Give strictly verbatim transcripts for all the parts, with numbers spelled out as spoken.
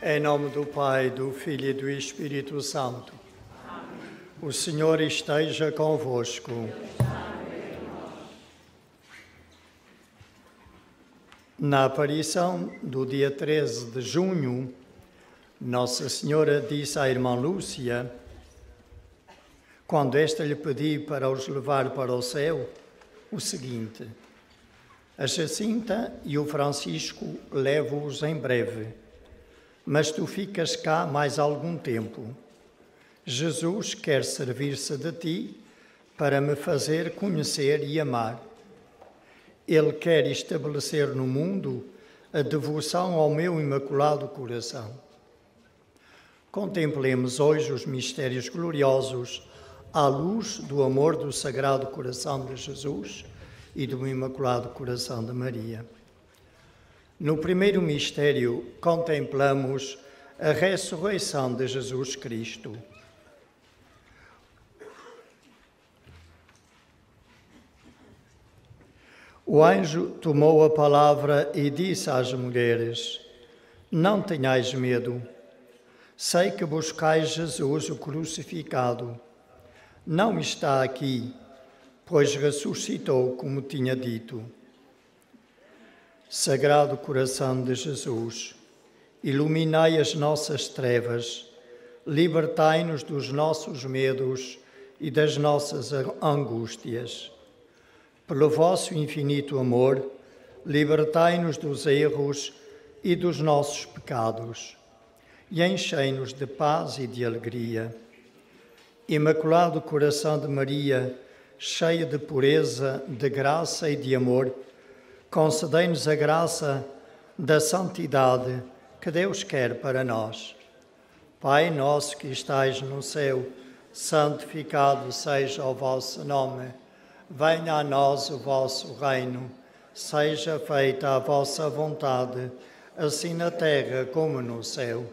Em nome do Pai, do Filho e do Espírito Santo. Amém. O Senhor esteja convosco. Na aparição do dia treze de junho, Nossa Senhora disse à irmã Lúcia, quando esta lhe pediu para os levar para o céu, o seguinte: a Jacinta e o Francisco levo-os em breve, mas tu ficas cá mais algum tempo. Jesus quer servir-se de ti para me fazer conhecer e amar. Ele quer estabelecer no mundo a devoção ao meu Imaculado Coração. Contemplemos hoje os mistérios gloriosos à luz do amor do Sagrado Coração de Jesus e do Imaculado Coração de Maria. No primeiro mistério, contemplamos a ressurreição de Jesus Cristo. O anjo tomou a palavra e disse às mulheres: não tenhais medo. Sei que buscais Jesus, o crucificado. Não está aqui, pois ressuscitou, como tinha dito. Sagrado Coração de Jesus, iluminai as nossas trevas, libertai-nos dos nossos medos e das nossas angústias. Pelo vosso infinito amor, libertai-nos dos erros e dos nossos pecados, e enchei-nos de paz e de alegria. Imaculado Coração de Maria, cheio de pureza, de graça e de amor, concedei-nos a graça da santidade que Deus quer para nós. Pai nosso que estais no céu, santificado seja o vosso nome. Venha a nós o vosso reino, seja feita a vossa vontade, assim na terra como no céu.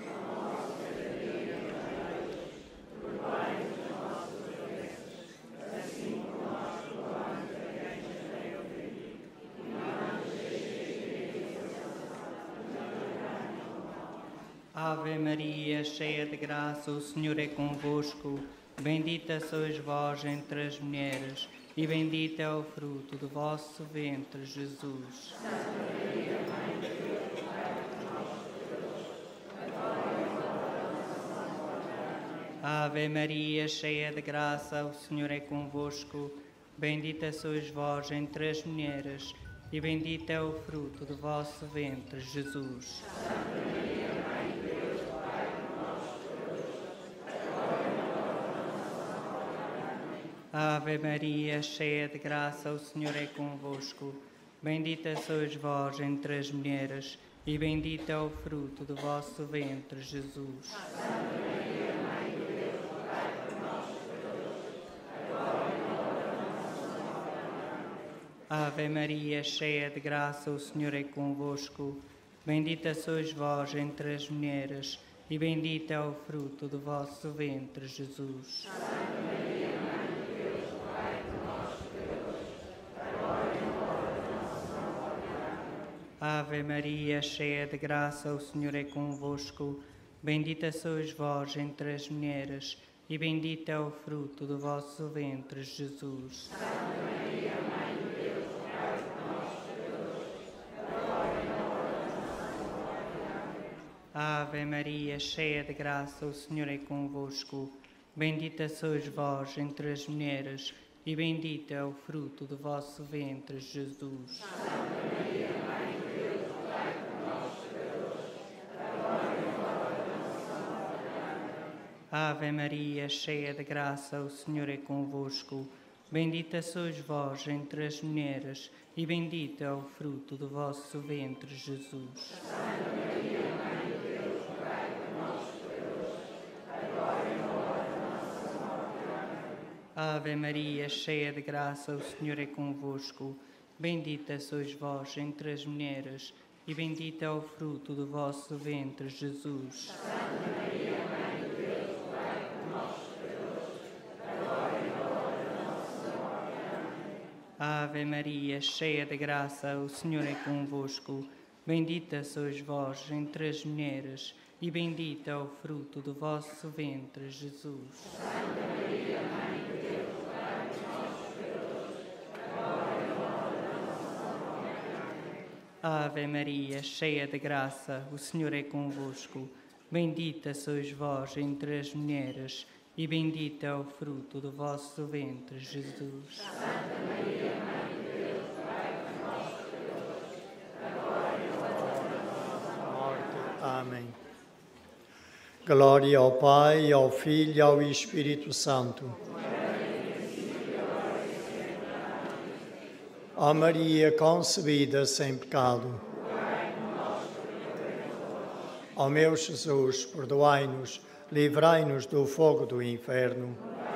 Ave Maria, cheia de graça, o Senhor é convosco. Bendita sois vós entre as mulheres, e bendito é o fruto do vosso ventre, Jesus. Santa Maria, Mãe de Deus, rogai por nós, pecadores, agora e na hora da nossa morte. Amém. Ave Maria, cheia de graça, o Senhor é convosco. Bendita sois vós entre as mulheres, e bendito é o fruto do vosso ventre, Jesus. Santa Maria, Mãe de Deus, rogai por nós, pecadores, agora e na hora da nossa morte. Amém. Ave Maria, cheia de graça, o Senhor é convosco. Bendita sois vós entre as mulheres, e bendito é o fruto do vosso ventre, Jesus. Santa Maria, Mãe de Deus, rogai por nós, pecadores, agora e na hora da nossa morte. Amém. Ave Maria, cheia de graça, o Senhor é convosco. Bendita sois vós entre as mulheres, e bendito é o fruto do vosso ventre, Jesus. Santa Maria, Mãe de Deus, rogai por nós, pecadores, agora e na hora da nossa morte. Amém. Ave Maria, cheia de graça, o Senhor é convosco. Bendita sois vós entre as mulheres, e bendito é o fruto do vosso ventre, Jesus. Santa Maria, Mãe de Deus, rogai por nós, pecadores, agora e na hora da nossa morte. Amém. Ave Maria, cheia de graça, o Senhor é convosco. Bendita sois vós entre as mulheres, e bendito é o fruto do vosso ventre, Jesus. Santa Maria, Mãe de Deus, rogai por nós, pecadores, agora e na hora da nossa morte. Amém. Ave Maria, cheia de graça, o Senhor é convosco. Bendita sois vós entre as mulheres, e bendito é o fruto do vosso ventre, Jesus. Santa Maria, Mãe de Deus, rogai por nós, pecadores, agora e na hora da nossa morte. Amém. Ave Maria, cheia de graça, o Senhor é convosco. Bendita sois vós entre as mulheres, e bendito é o fruto do vosso ventre, Jesus. Santa Maria, Mãe de Deus, rogai por nós, pecadores, agora e na hora da nossa morte. Amém. Ave Maria, cheia de graça, o Senhor é convosco. bendita sois vós entre as mulheres, e bendito é o fruto do vosso ventre, Jesus. Santa Maria, Mãe de Deus, rogai por nós, pecadores, agora e na hora da nossa morte. Amém. Ave Maria, cheia de graça, o Senhor é convosco. Bendita sois vós entre as mulheres, e bendito é o fruto do vosso ventre, Jesus. Santa Maria, Mãe de Deus, rogai por nós, pecadores, agora e na hora da nossa morte. Amém. Glória ao Pai, ao Filho e ao Espírito Santo. Ó Maria concebida sem pecado. Ó meu Jesus, perdoai-nos, livrai-nos do fogo do inferno.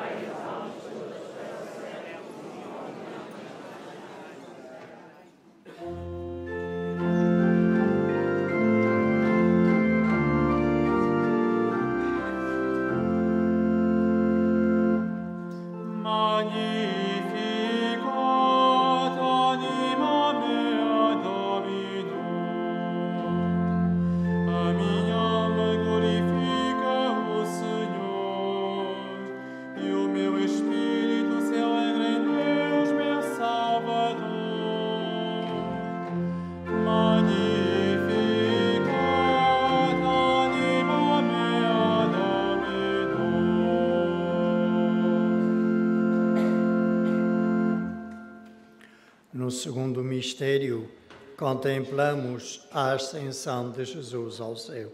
No segundo mistério, contemplamos a ascensão de Jesus ao céu.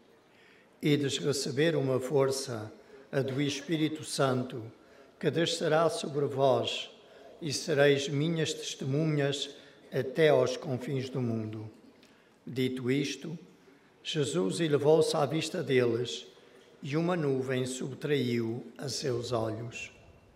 Ides receber uma força, a do Espírito Santo, que descerá sobre vós, e sereis minhas testemunhas até aos confins do mundo. Dito isto, Jesus elevou-se à vista deles, e uma nuvem subtraiu a seus olhos.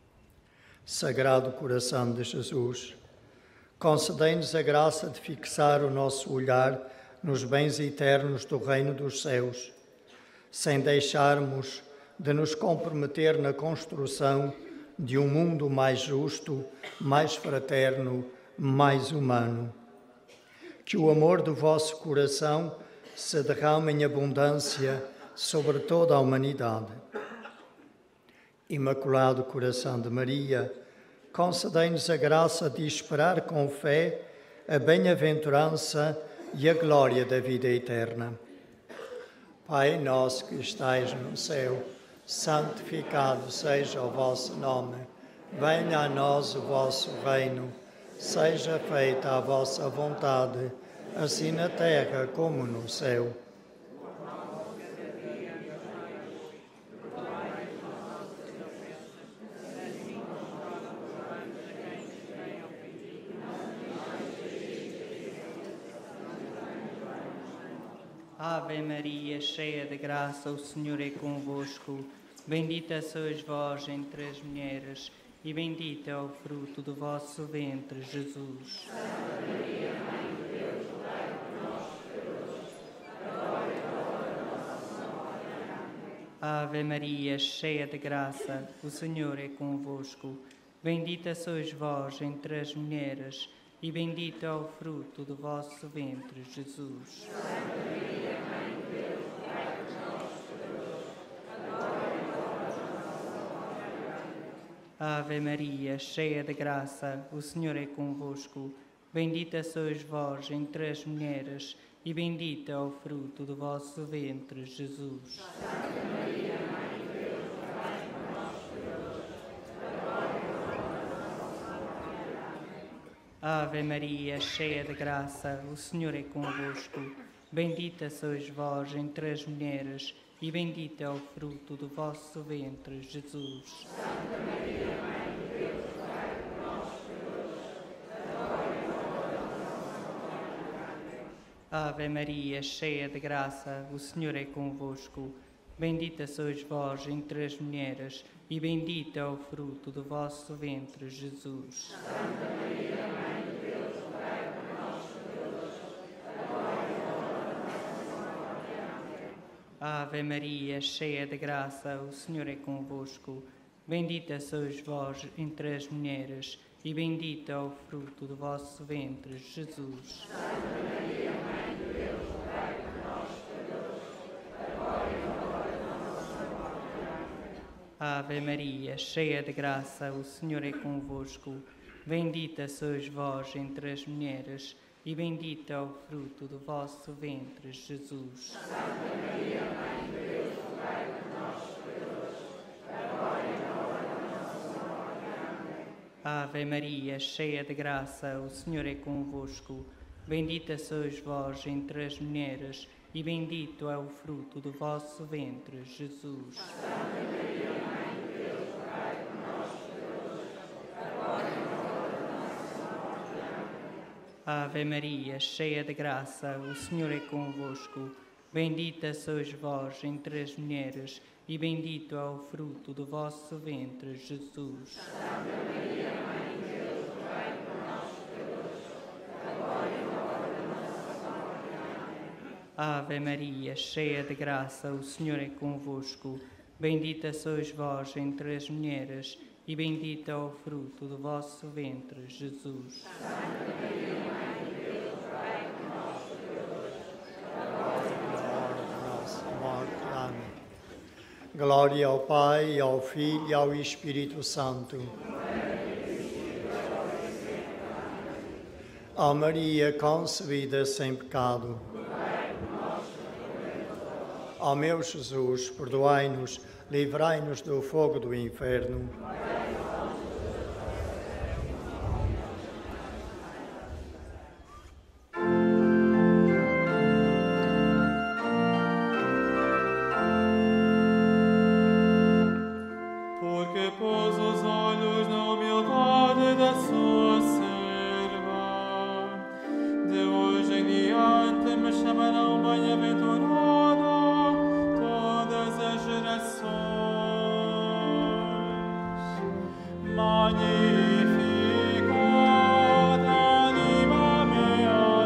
Sagrado coração de Jesus, concedei-nos a graça de fixar o nosso olhar nos bens eternos do reino dos céus, sem deixarmos de nos comprometer na construção de um mundo mais justo, mais fraterno, mais humano. Que o amor do vosso coração se derrame em abundância sobre toda a humanidade. Imaculado Coração de Maria, concedei-nos a graça de esperar com fé a bem-aventurança e a glória da vida eterna. Pai nosso que estais no céu, santificado seja o vosso nome. Venha a nós o vosso reino. Seja feita a vossa vontade, assim na terra como no céu. Ave Maria, cheia de graça, o Senhor é convosco. Bendita sois vós entre as mulheres, e bendito é o fruto do vosso ventre, Jesus. Santa Maria, Mãe de Deus, rogai por nós, pecadores, agora e na hora da nossa morte. Amém. Ave Maria, cheia de graça, o Senhor é convosco. Bendita sois vós entre as mulheres, e bendito é o fruto do vosso ventre, Jesus. Santa Maria, Mãe de Deus, rogai por nós, pecadores, agora e na hora da nossa morte. Amém. Ave Maria, cheia de graça, o Senhor é convosco. Bendita sois vós entre as mulheres, e bendito é o fruto do vosso ventre, Jesus. Santa Maria, Mãe de Deus, rogai por nós, pecadores, agora e na hora da nossa morte. Amém. Ave Maria, cheia de graça, o Senhor é convosco. Bendita sois vós entre as mulheres, e bendito é o fruto do vosso ventre, Jesus. Santa Maria, Mãe de Deus, rogai por nós, pecadores, agora e na hora da nossa morte. Amém. Ave Maria, cheia de graça, o Senhor é convosco. Bendita sois vós entre as mulheres, e bendito é o fruto do vosso ventre, Jesus. Santa Maria, Mãe de Deus, rogai por nós, pecadores, agora e na hora da nossa morte. Amém. Ave Maria, cheia de graça, o Senhor é convosco. Bendita sois vós entre as mulheres, e bendito é o fruto do vosso ventre, Jesus. Santa Maria, Mãe de Deus, Ave Maria, cheia de graça, o Senhor é convosco. Bendita sois vós entre as mulheres, e bendito é o fruto do vosso ventre, Jesus. Santa Maria, Mãe de Deus, rogai por nós, pecadores, agora e na hora da nossa morte. Amém. Ave Maria, cheia de graça, o Senhor é convosco. Bendita sois vós entre as mulheres, e bendito é o fruto do vosso ventre, Jesus. Santa Maria, Mãe de Deus, rogai por nós, pecadores, agora e na hora da nossa morte. Amém. Ave Maria, cheia de graça, o Senhor é convosco. Bendita sois vós entre as mulheres, e bendito é o fruto do vosso ventre, Jesus. Santa Maria, Mãe de Deus, rogai por nós, pecadores, agora e na hora da nossa morte. Amém. Ave Maria, cheia de graça, o Senhor é convosco. Bendita sois vós entre as mulheres, e bendito é o fruto do vosso ventre, Jesus. Santa Maria, Mãe de Deus, rogai por nós, pecadores, agora e na hora da nossa morte. Amém. Glória ao Pai, ao Filho e ao Espírito Santo. Ó Maria concebida sem pecado. Ó meu Jesus, perdoai-nos, livrai-nos do fogo do inferno. Porque pôs os olhos na humildade da sua serva, de hoje em diante me chamarão bem-aventurada todas as gerações. Magnificat anima mea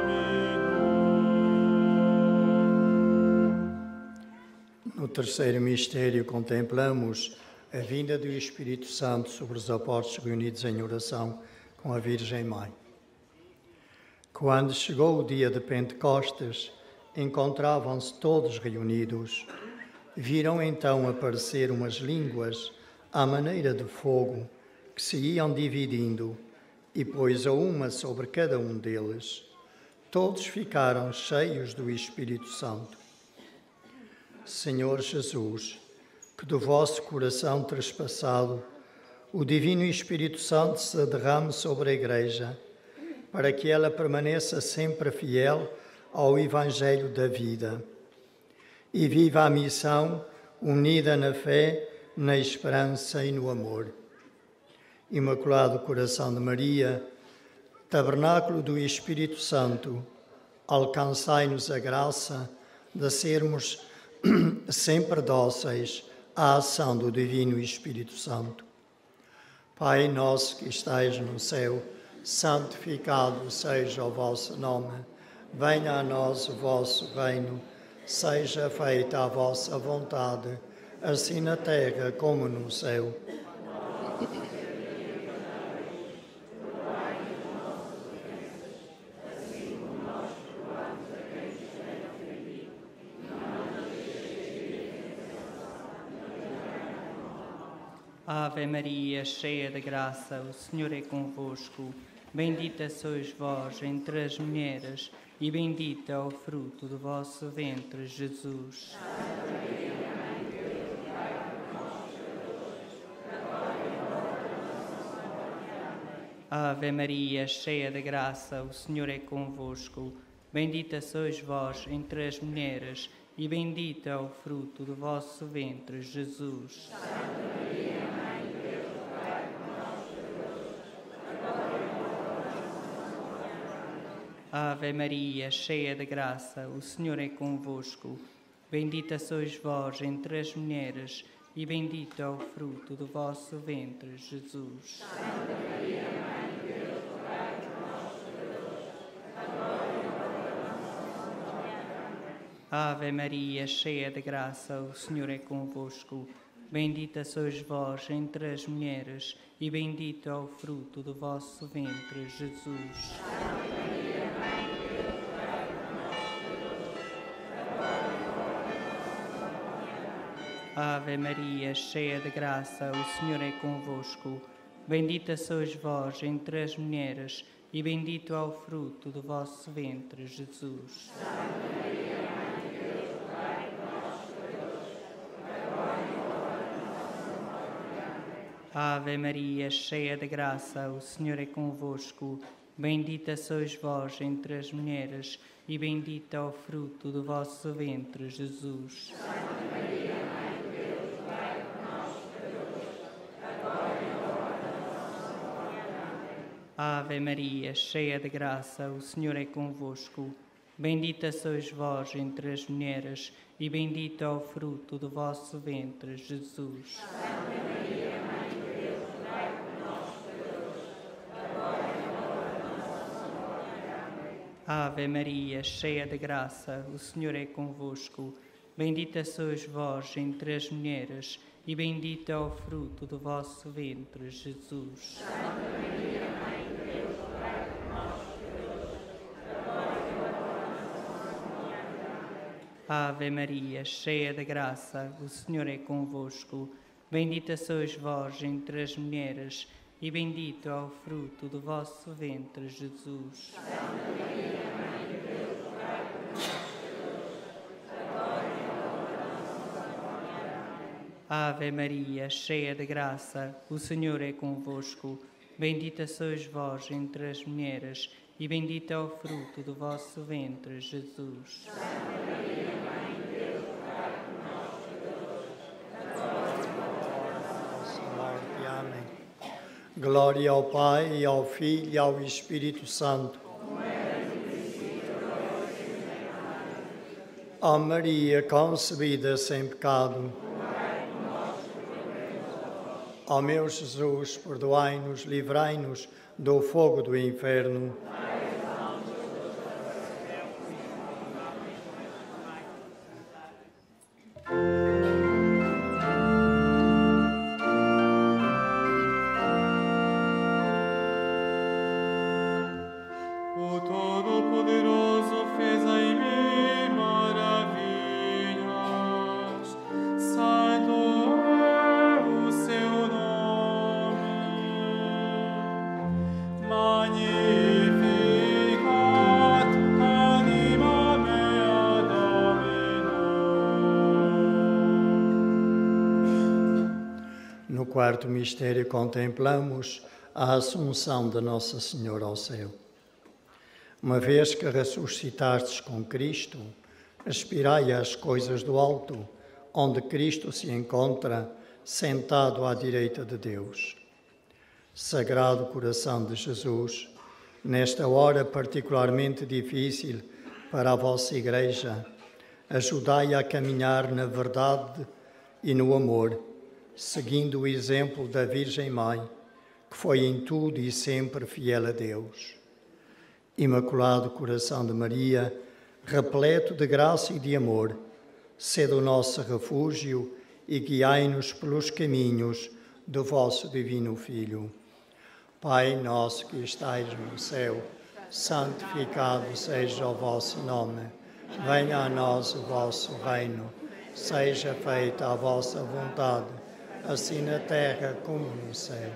Domino. No terceiro mistério contemplamos a vinda do Espírito Santo sobre os apóstolos reunidos em oração com a Virgem Mãe. Quando chegou o dia de Pentecostes, encontravam-se todos reunidos. Viram então aparecer umas línguas à maneira de fogo, que se iam dividindo, e pôs a uma sobre cada um deles. Todos ficaram cheios do Espírito Santo. Senhor Jesus, que do vosso coração trespassado o Divino Espírito Santo se derrame sobre a Igreja, para que ela permaneça sempre fiel ao Evangelho da vida e viva a missão unida na fé, na esperança e no amor. Imaculado Coração de Maria, tabernáculo do Espírito Santo, alcançai-nos a graça de sermos sempre dóceis à ação do Divino Espírito Santo. Pai nosso que estais no céu, santificado seja o vosso nome. Venha a nós o vosso reino. Seja feita a vossa vontade, assim na terra como no céu. Ave Maria, cheia de graça, o Senhor é convosco. Bendita sois vós entre as mulheres, e bendito é o fruto do vosso ventre, Jesus. Santa Maria, Mãe de Deus, rogai por nós, pecadores, agora e na hora da nossa morte. Amém. Ave Maria, cheia de graça, o Senhor é convosco. Bendita sois vós entre as mulheres, e bendito é o fruto do vosso ventre, Jesus. Santa Maria, Mãe de Deus, rogai por nós, pecadores, agora e na hora da nossa morte. Amém. Ave Maria, cheia de graça, o Senhor é convosco. Bendita sois vós entre as mulheres, e bendito é o fruto do vosso ventre, Jesus. Santa Maria, Mãe de Deus, rogai por nós, pecadores, agora e na hora da nossa morte. Amém. Ave Maria, cheia de graça, o Senhor é convosco. Bendita sois vós entre as mulheres, e bendito é o fruto do vosso ventre, Jesus. Santa Maria, Mãe de Deus, rogai por nós, pecadores, agora e na hora da nossa morte. Amém. Ave Maria, cheia de graça, o Senhor é convosco. Bendita sois vós entre as mulheres, e bendito é o fruto do vosso ventre, Jesus. Santa Maria, Mãe de Deus, rogai por nós, pecadores, agora e na hora da nossa morte. Amém. Ave Maria, cheia de graça, o Senhor é convosco. Bendita sois vós entre as mulheres, e bendito é o fruto do vosso ventre, Jesus. Santa Maria, Mãe de Deus, rogai por nós, pecadores, agora e na hora da nossa morte. Amém. Ave Maria, cheia de graça, o Senhor é convosco. Bendita sois vós entre as mulheres, e bendito é o fruto do vosso ventre, Jesus. Santa Maria, Mãe de Deus, rogai por nós, pecadores, agora e na hora da nossa morte. Amém. Ave Maria, cheia de graça, o Senhor é convosco. Bendita sois vós entre as mulheres, e bendito é o fruto do vosso ventre, Jesus. Santa Maria, Mãe de Deus, rogai por nós, pecadores, agora e na hora da nossa morte. Amém. Ave Maria, cheia de graça, o Senhor é convosco. Bendita sois vós entre as mulheres, e bendito é o fruto do vosso ventre, Jesus. Santa Maria, Mãe de Deus, rogai por nós, pecadores, agora e na hora da nossa morte. Amém. Ave Maria, cheia de graça, o Senhor é convosco. Bendita sois vós entre as mulheres, e bendito é o fruto do vosso ventre, Jesus. Santa Maria, Mãe de Deus, rogai por nós, pecadores, agora e na hora da nossa morte. Amém. Glória ao Pai, e ao Filho, e ao Espírito Santo. Ó Maria, concebida sem pecado. Ó meu Jesus, perdoai-nos, livrai-nos do fogo do inferno. O Todo-Poderoso fez em mim maravilhas. Santo é o seu nome. Magnificat anima mea Domino. No quarto mistério contemplamos a Assunção de Nossa Senhora ao céu. Uma vez que ressuscitastes com Cristo, aspirai às coisas do alto, onde Cristo se encontra sentado à direita de Deus. Sagrado coração de Jesus, nesta hora particularmente difícil para a vossa Igreja, ajudai a caminhar na verdade e no amor, seguindo o exemplo da Virgem Mãe, que foi em tudo e sempre fiel a Deus. Imaculado coração de Maria, repleto de graça e de amor, sede o nosso refúgio e guiai-nos pelos caminhos do vosso divino Filho. Pai nosso que estais no céu, santificado seja o vosso nome. Venha a nós o vosso reino. Seja feita a vossa vontade, assim na terra como no céu.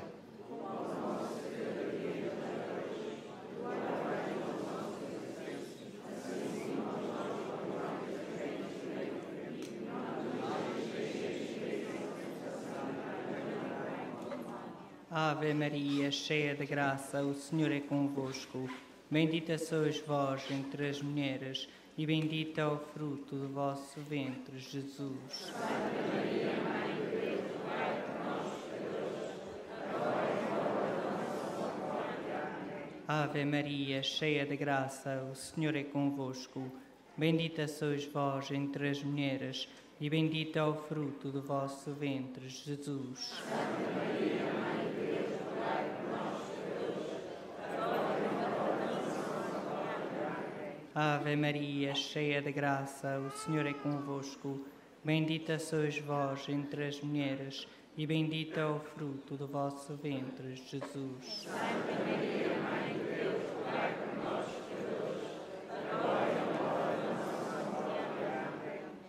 Ave Maria, cheia de graça, o Senhor é convosco. Bendita sois vós entre as mulheres, e bendito é o fruto do vosso ventre, Jesus. Santa Maria, Mãe de Deus, rogai por nós, pecadores, agora e na hora da nossa morte. Amém. Ave Maria, cheia de graça, o Senhor é convosco. Bendita sois vós entre as mulheres, e bendito é o fruto do vosso ventre, Jesus. Santa Maria, Mãe de Deus, rogai por nós, pecadores, agora e na hora da nossa morte. Amém. Ave Maria, cheia de graça, o Senhor é convosco. Bendita sois vós entre as mulheres, e bendito é o fruto do vosso ventre, Jesus. Santa Maria, Mãe de Deus, rogai por nós, pecadores, agora e na hora da nossa morte. Amém.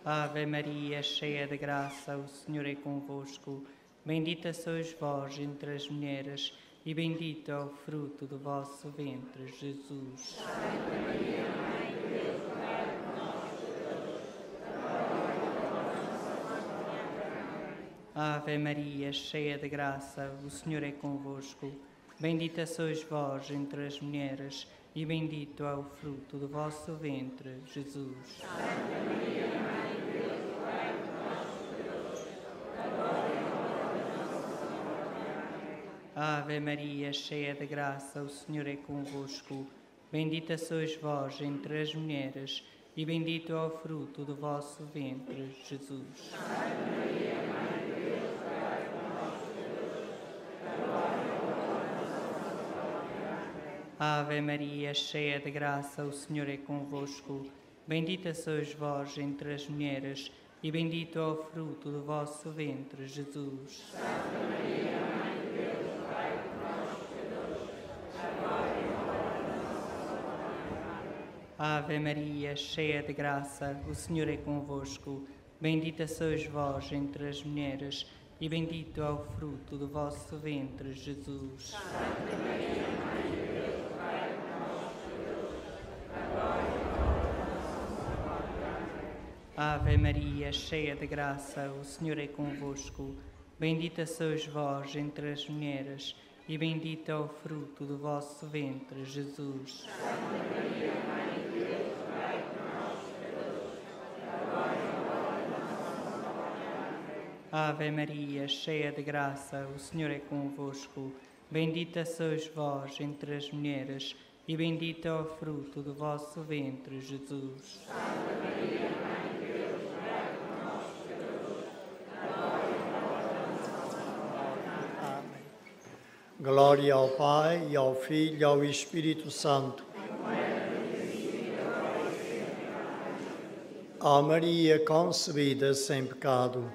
Ave Maria, cheia de graça, o Senhor é convosco. Bendita sois vós entre as mulheres, e bendito é o fruto do vosso ventre, Jesus. Santa Maria, Mãe de Deus, rogai por nós, pecadores, agora e na hora da nossa morte. Amém. Ave Maria, cheia de graça, o Senhor é convosco. Bendita sois vós entre as mulheres, e bendito é o fruto do vosso ventre, Jesus. Santa Maria, Mãe de Deus, rogai por nós, pecadores, agora e na hora da nossa morte. Amém. Ave Maria, cheia de graça, o Senhor é convosco. Bendita sois vós entre as mulheres, e bendito é o fruto do vosso ventre, Jesus. Santa Maria, Mãe de Deus, rogai por nós, pecadores, agora e na hora da nossa morte. Amém. Ave Maria, cheia de graça, o Senhor é convosco. Bendita sois vós entre as mulheres, e bendito é o fruto do vosso ventre, Jesus. Santa Maria, Mãe de Deus, rogai por nós, pecadores, agora e na hora da nossa morte. Amém. Ave Maria, cheia de graça, o Senhor é convosco. Bendita sois vós entre as mulheres, e bendito é o fruto do vosso ventre, Jesus. Santa Maria, Mãe de Deus, rogai por nós, pecadores, agora e na hora da nossa morte. Amém. Ave Maria, cheia de graça, o Senhor é convosco. Bendita sois vós entre as mulheres, e bendito é o fruto do vosso ventre, Jesus. Santa Maria, Mãe de Deus, rogai por nós, pecadores, agora e na hora da nossa morte. Amém. Ave Maria, cheia de graça, o Senhor é convosco. Bendita sois vós entre as mulheres, e bendito é o fruto do vosso ventre, Jesus. Santa Maria, Mãe de Deus, rogai por nós, pecadores, agora e na hora da nossa morte. Amém. Glória ao Pai, e ao Filho, e ao Espírito Santo. Ó Maria concebida sem pecado.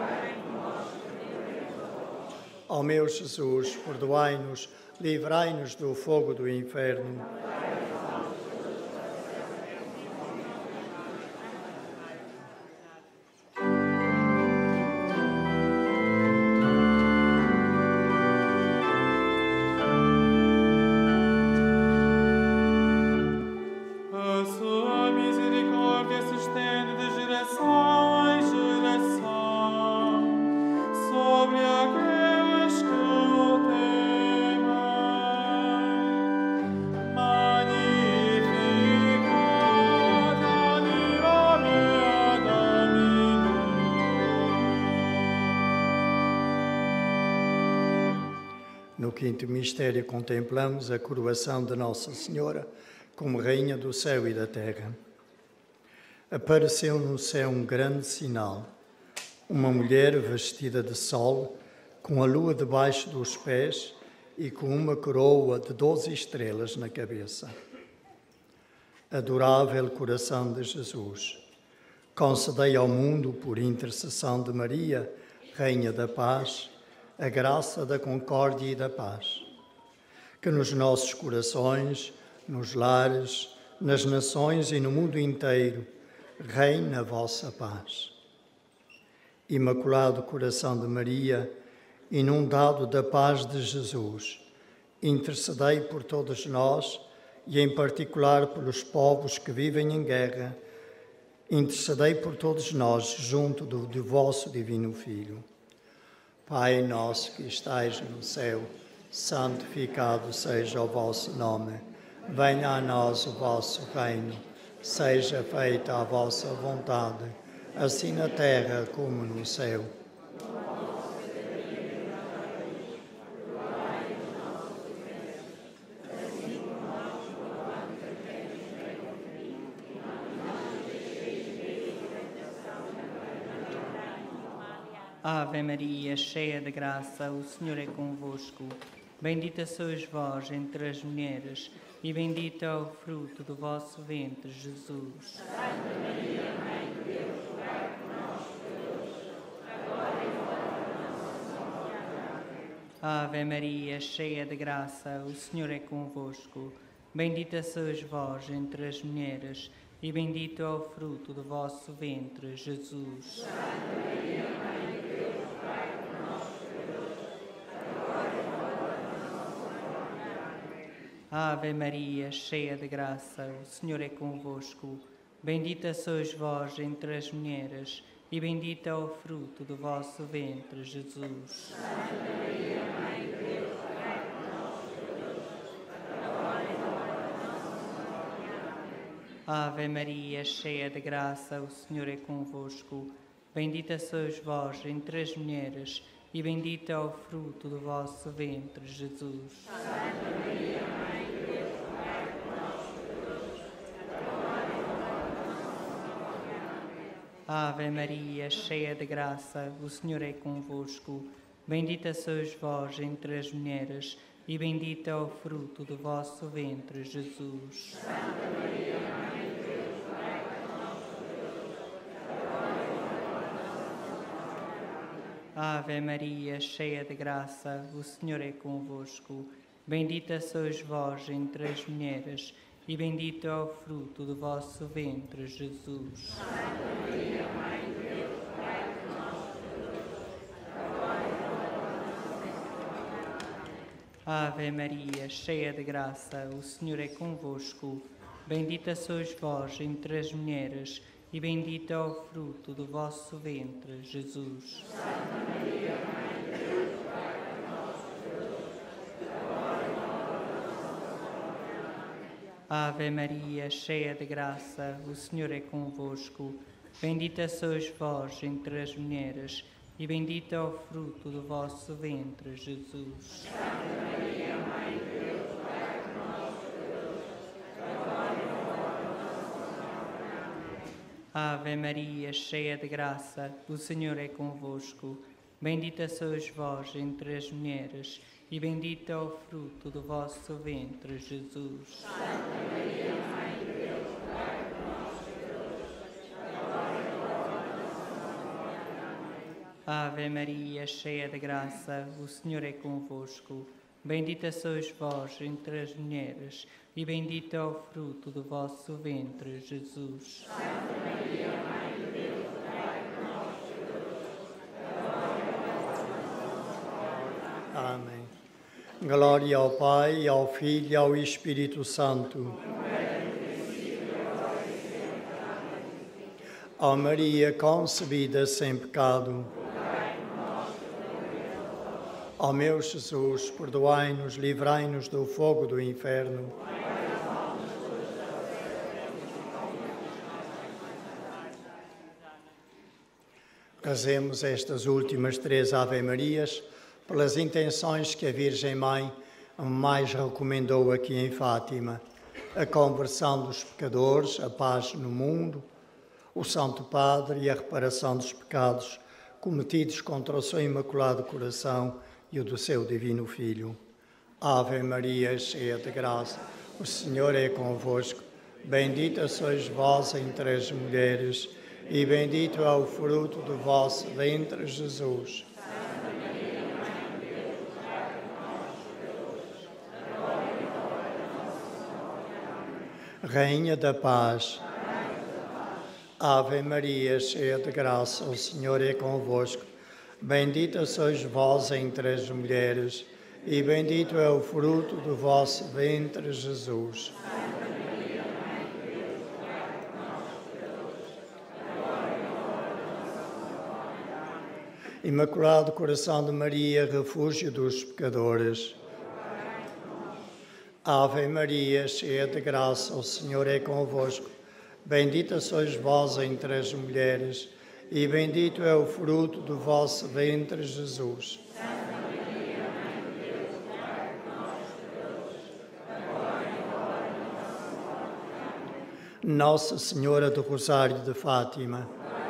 Ó meu Jesus, perdoai-nos, livrai-nos do fogo do inferno. A sua misericórdia se estende de geração em geração sobre aqueles que o temem. Magnificat anima mea Dominum. No quinto mistério contemplamos a coroação de Nossa Senhora como Rainha do céu e da terra. Apareceu no céu um grande sinal, uma mulher vestida de sol, com a lua debaixo dos pés e com uma coroa de doze estrelas na cabeça. Adorável coração de Jesus, concedei ao mundo, por intercessão de Maria, Rainha da Paz, a graça da concórdia e da paz. Que nos nossos corações, nos lares, nas nações e no mundo inteiro, reine a vossa paz. Imaculado coração de Maria, inundado da paz de Jesus, intercedei por todos nós e, em particular, pelos povos que vivem em guerra. Intercedei por todos nós junto do, do vosso divino Filho. Pai nosso que estais no céu, santificado seja o vosso nome. Venha a nós o vosso reino. Seja feita a vossa vontade, assim na terra como no céu. Ave Maria, cheia de graça, o Senhor é convosco. Bendita sois vós entre as mulheres, e bendito é o fruto do vosso ventre, Jesus. Santa Maria, Mãe de Deus, rogai por nós, pecadores, agora e na hora da nossa morte. Amém. Ave Maria, cheia de graça, o Senhor é convosco. Bendita sois vós entre as mulheres, e bendito é o fruto do vosso ventre, Jesus. Santa Maria, Mãe de Deus, rogai por nós, pecadores, agora e na hora da nossa morte. Amém. Ave Maria, cheia de graça, o Senhor é convosco. Bendita sois vós entre as mulheres, e bendito é o fruto do vosso ventre, Jesus. Santa Maria, Mãe de Deus, rogai por nós, pecadores, agora e na hora da nossa morte. Amém. Ave Maria, cheia de graça, o Senhor é convosco. Bendita sois vós entre as mulheres, e bendito é o fruto do vosso ventre, Jesus. Santa Maria, Mãe de Deus, rogai por nós, pecadores, agora e na hora da nossa morte. Amém. Ave Maria, cheia de graça, o Senhor é convosco. Bendita sois vós entre as mulheres, e bendito é o fruto do vosso ventre, Jesus. Santa Maria, Mãe de Deus, rogai por nós, pecadores, agora e na hora da nossa morte. Amém. Ave Maria, cheia de graça, o Senhor é convosco. Bendita sois vós entre as mulheres, e bendito é o fruto do vosso ventre, Jesus. Santa Maria, Mãe de Deus, rogai por nós, pecadores, agora e na hora da nossa morte. Amém. Ave Maria, cheia de graça, o Senhor é convosco. Bendita sois vós entre as mulheres, e bendito é o fruto do vosso ventre, Jesus. Santa Maria, Mãe de Deus, rogai por nós, pecadores, agora e na hora da nossa morte. Amém. Ave Maria, cheia de graça, o Senhor é convosco. Bendita sois vós entre as mulheres, e bendito é o fruto do vosso ventre, Jesus. Santa Maria, Mãe de Deus, rogai por nós, pecadores, agora e na hora da nossa morte. Amém. Ave Maria, cheia de graça, o Senhor é convosco. Bendita sois vós entre as mulheres, e bendito é o fruto do vosso ventre, Jesus. Santa Maria, Mãe de Deus, rogai por nós, pecadores, agora e na hora da nossa morte. Amém. Ave Maria, cheia de graça, o Senhor é convosco. Bendita sois vós entre as mulheres, e bendito é o fruto do vosso ventre, Jesus. Santa Maria, Mãe de Deus, rogai por nós, pecadores, agora e na hora da nossa morte. Amém. Amém. Glória ao Pai, ao Filho e ao Espírito Santo. Ó Maria concebida sem pecado. Ó meu Jesus, perdoai-nos, livrai-nos do fogo do inferno. Rezemos estas últimas três Ave-Marias pelas intenções que a Virgem Mãe mais recomendou aqui em Fátima: a conversão dos pecadores, a paz no mundo, o Santo Padre e a reparação dos pecados cometidos contra o seu Imaculado Coração e o do seu Divino Filho. Ave Maria, cheia de graça, o Senhor é convosco. Bendita sois vós entre as mulheres, e bendito é o fruto do vosso ventre, Jesus. Rainha da Paz, Ave Maria, cheia de graça, o Senhor é convosco. Bendita sois vós entre as mulheres, e bendito é o fruto do vosso ventre, Jesus. Imaculado Coração de Maria, refúgio dos pecadores. Ave Maria, cheia de graça, o Senhor é convosco. Bendita sois vós entre as mulheres, e bendito é o fruto do vosso ventre, Jesus. Santa Maria, Mãe de Deus, rogai por nós, pecadores, agora e na hora da nossa morte. Amém. Nossa Senhora do Rosário de Fátima,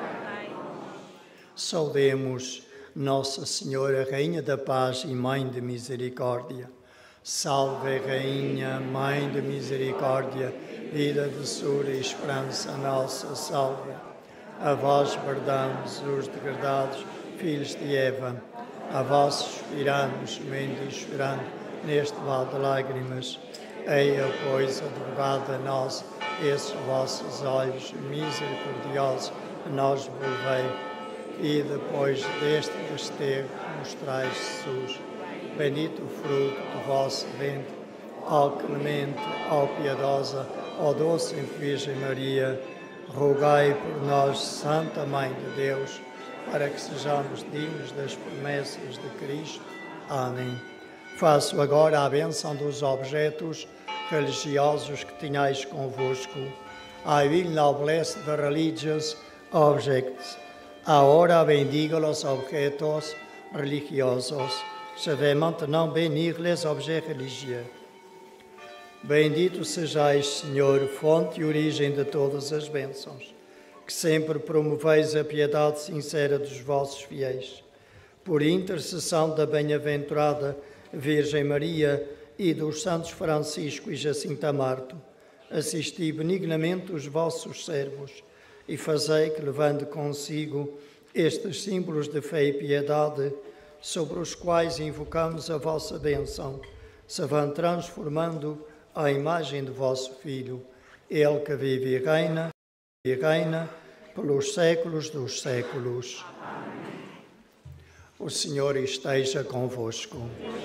saudemos Nossa Senhora, Rainha da Paz e Mãe de Misericórdia. Salve, Rainha, Mãe de Misericórdia, vida, doçura e esperança nossa, salve. A vós bradamos os degradados filhos de Eva, a vós suspiramos, mente esperando, neste vale de lágrimas. Eia, pois, advogada nossa, esses vossos olhos misericordiosos a nós volvei, e depois deste desterro mostrais Jesus, bendito o fruto do vosso ventre, ó clemente, ó piedosa, ó doce Virgem Maria, rogai por nós, Santa Mãe de Deus, para que sejamos dignos das promessas de Cristo. Amém. Faço agora a bênção dos objetos religiosos que tenhais convosco. I will now bless the religious objects. Ahora bendigo los objetos religiosos. Je vais maintenant bénir les objets religieux. Bendito sejais, Senhor, fonte e origem de todas as bênçãos, que sempre promoveis a piedade sincera dos vossos fiéis. Por intercessão da bem-aventurada Virgem Maria e dos santos Francisco e Jacinta Marto, assisti benignamente os vossos servos e fazei que, levando consigo estes símbolos de fé e piedade, sobre os quais invocamos a vossa bênção, se vão transformando à imagem do vosso Filho, Ele que vive e reina, e reina pelos séculos dos séculos. Amém. O Senhor esteja convosco.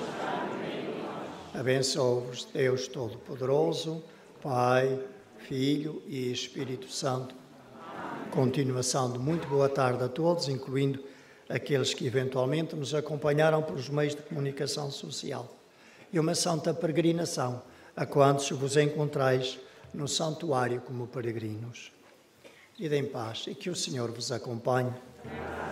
Abençoe-vos Deus Todo-Poderoso, Pai, Filho e Espírito Santo. Continuação de muito boa tarde a todos, incluindo aqueles que eventualmente nos acompanharam pelos meios de comunicação social. E uma santa peregrinação a quantos vos encontrais no santuário como peregrinos. Ide em paz e que o Senhor vos acompanhe.